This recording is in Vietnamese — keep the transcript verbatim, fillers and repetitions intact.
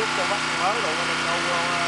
chút cho bắt mới đồ mà đừng đâu